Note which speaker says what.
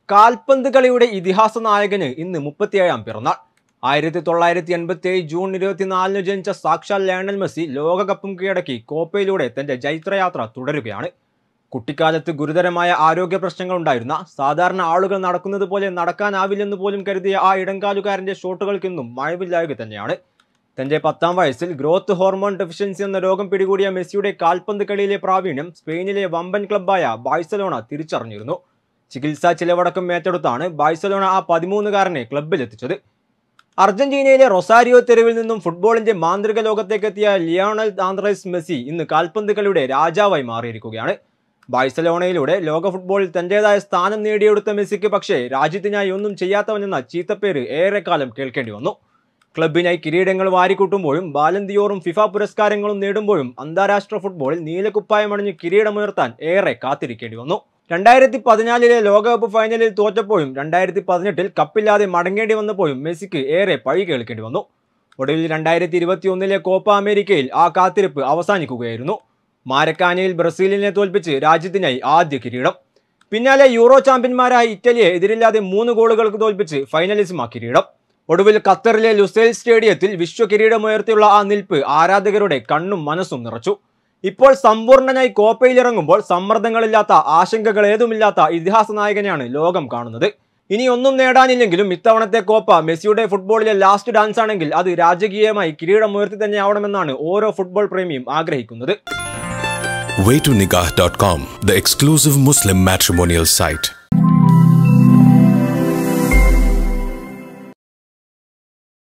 Speaker 1: കാൽപന്ത് കളിയുടെ ഇതിഹാസ നായകന് ഇന്ന് 37-ാം പിറന്നാൾ. 1987 ജൂൺ 24-ന് ജനിച്ച സാക്ഷാൽ ലയണൽ മെസ്സി ലോകകപ്പും കീഴടക്കി കോപ്പയിലൂടെ തന്റെ ജൈത്രയാത്ര തുടരുകയാണ്. കുട്ടിക്കാലത്ത് ഗുരുതരമായ ആരോഗ്യ പ്രശ്നങ്ങൾ ഉണ്ടായിരുന്ന, സാധാരണ ആളുകൾ നടക്കുന്നത് പോലെ നടക്കാനാവില്ലെന്ന് പോലും കരുതിയ ആ ഇടംകാലുകാരന്റെ ഷോട്ടുകൾക്കിന്നും മഴവില്ലായ്ക തന്നെയാണ്. തന്റെ 10-ാം വയസ്സിൽ ഗ്രോത്ത് ഹോർമോൺ ഡെഫിഷ്യൻസി എന്ന രോഗം പിടികൂടിയ മെസ്സിയുടെ കാൽപന്ത് കളിയിലെ പ്രാവീണ്യം സ്പെയിനിലെ വമ്പൻ ക്ലബ്ബായ ബാഴ്സലോണ തിരിച്ചറിഞ്ഞിരുന്നു. ചികിത്സാ ചിലവടക്കം ഏറ്റെടുത്താണ് ബാഴ്സലോണ ആ 13-കാരനെ ക്ലബ്ബിലെത്തിച്ചത്. അർജന്റീനയിലെ റൊസാരിയോ തെരുവിൽ നിന്നും ഫുട്ബോളിന്റെ മാന്ത്രിക ലോകത്തേക്കെത്തിയ ലിയോണൽ ആന്ദ്രേസ് മെസ്സി ഇന്ന് കാൽപന്ത് കളിയുടെ രാജാവായി മാറിയിരിക്കുകയാണ്. ബാഴ്സലോണയിലൂടെ ലോക ഫുട്ബോളിൽ തന്റേതായ സ്ഥാനം നേടിയെടുത്ത മെസ്സിക്ക് പക്ഷേ രാജ്യത്തിനായി ഒന്നും ചെയ്യാത്തവനെന്ന ചീത്തപ്പേര് ഏറെക്കാലം കേൾക്കേണ്ടി വന്നു. ക്ലബിനായി കിരീടങ്ങൾ വാരിക്കൂട്ടുമ്പോഴും ബാലന്തിയോറും ഫിഫ പുരസ്കാരങ്ങളും നേടുമ്പോഴും അന്താരാഷ്ട്ര ഫുട്ബോളിൽ നീലക്കുപ്പായമണിഞ്ഞ് കിരീടമുയർത്താൻ ഏറെ കാത്തിരിക്കേണ്ടി വന്നു. 2014-ലെ ലോകകപ്പ് ഫൈനലിൽ തോറ്റപ്പോഴും 2018-ൽ കപ്പില്ലാതെ മടങ്ങേണ്ടി വന്നപ്പോഴും മെസ്സിക്ക് ഏറെ പഴി കേൾക്കേണ്ടി വന്നു. ഒടുവിൽ 2021-ലെ കോപ്പ അമേരിക്കയിൽ ആ കാത്തിരിപ്പ് അവസാനിക്കുകയായിരുന്നു. മാരക്കാനയിൽ ബ്രസീലിനെ തോൽപ്പിച്ച് രാജ്യത്തിനായി ആദ്യ കിരീടം. പിന്നാലെ യൂറോ ചാമ്പ്യന്മാരായ ഇറ്റലിയെ എതിരില്ലാതെ 3 ഗോളുകൾക്ക് തോൽപ്പിച്ച് ഫൈനലിസ്മാ കിരീടം. ഒടുവിൽ ഖത്തറിലെ ലുസൈൽ സ്റ്റേഡിയത്തിൽ വിശ്വ കിരീടമുയർത്തിയുള്ള ആ നിൽപ്പ് ആരാധകരുടെ കണ്ണും മനസ്സും നിറച്ചു. ഇപ്പോൾ സമ്പൂർണ്ണനായി കോപ്പയിലിറങ്ങുമ്പോൾ സമ്മർദ്ദങ്ങളില്ലാത്ത, ആശങ്കകൾ ഏതുമില്ലാത്ത ഇതിഹാസ നായകനെയാണ് ലോകം കാണുന്നത്. ഇനി ഒന്നും നേടാനില്ലെങ്കിലും ഇത്തവണത്തെ കോപ്പ മെസ്സിയുടെ ഫുട്ബോളിലെ ലാസ്റ്റ് ഡാൻസ് ആണെങ്കിൽ അത് രാജകീയമായി കിരീടമുയർത്തി തന്നെ ആവണമെന്നാണ് ഓരോ ഫുട്ബോൾ പ്രേമിയും ആഗ്രഹിക്കുന്നത്.
Speaker 2: Way2Nikah.com, the exclusive Muslim matrimonial site.